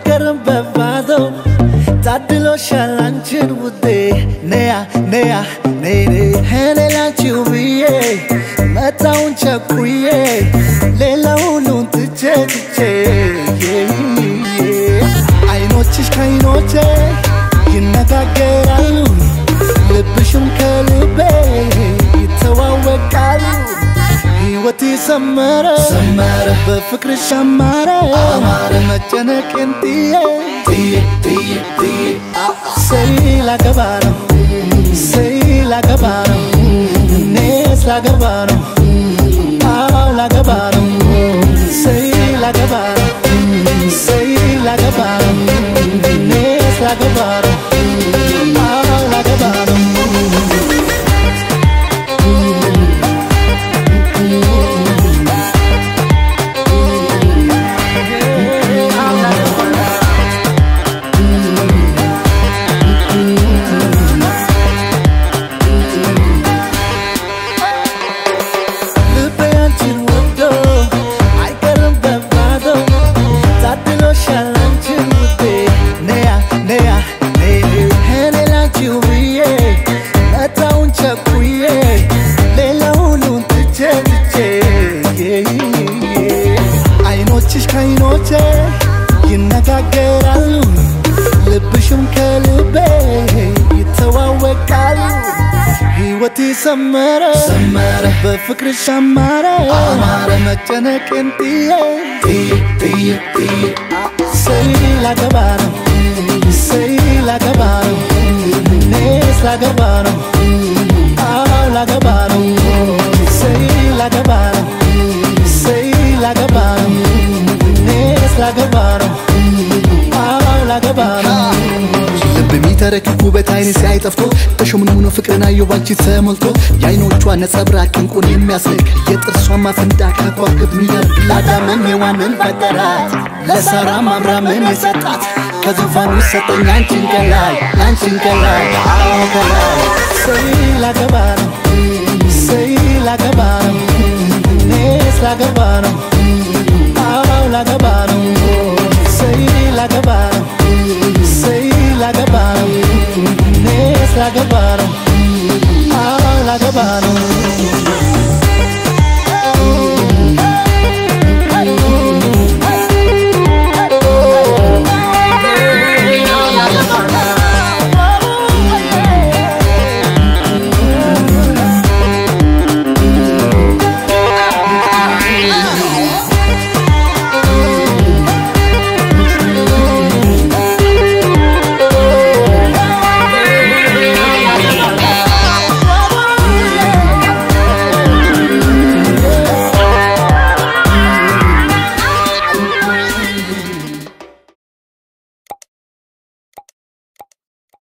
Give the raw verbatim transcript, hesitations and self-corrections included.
አይቀርም በባዶ ታድሎሻል አንቺን ውዴ ነያ ነያ ነይ እኔ ላንቺው ብዬ መጣውን ቸኩዬ ሌላ ሁሉን ትቼ ትቼ አይኖችሽ ከዓይኖቼ ይነጋገራሉ ልብሽም ከልቤ ይተዋወቃሉ ሕይወቴ ሰመረ ሰመረ በፍቅርሽ አማረ አማረ መጨነቄን ጥዬ ጥዬ ጥዬ ጥዬ ሰይ ላገባ ነው ሰይ ላገባ ነው እኔስ ላገባ ነው አዎ ላገባ ነው ሰይ ላገባ ነው ሰይ ላገባ ነው እኔስ ላገባ ነው አዎ ላገባ ነው አይኖችሽ ከዓይኖቼ ይነጋገራሉ ልብሽም ከልቤ ይተዋወቃሉ ሕይወቴ ሰመረ ሰመረ በፍቅርሽ አማረ አማረ መጨነቄን ጥዬ ጥዬ ጥዬ ጥዬ ሰይ ላገባ ነው ሰይ ላገባ ነው እኔስ ላገባ ነው አዎ ላገባ ነው ሰይ ላገባ ነው ሰይ ላገባ ነው እኔስ ላገባ ነው አዎ ላገባ ነው ልብ የሚተረክክ ውበት አይን ሲያይ ጠፍቶ ተሾምኖ ፍቅርን አየሁ ባንቺ ተሞልቶ የዓይኖቿ ነጸብራቅ እንቁን የሚያስልክ የጥርሷ ማፈንዳቅ ከዋክብት የሚደርቅ ለአዳምም ሔዋንን ፈጠራት ለሳራም አብርሃምን የሰጣት ከዙፋኑ ሰጠኝ አንቺን ከላይ አንቺን ከላይ አዎ ከላይ ሰይ ላገባ ነው ሰይ ላገባ ነው እኔስ ላገባ ነው አዎ ላገባ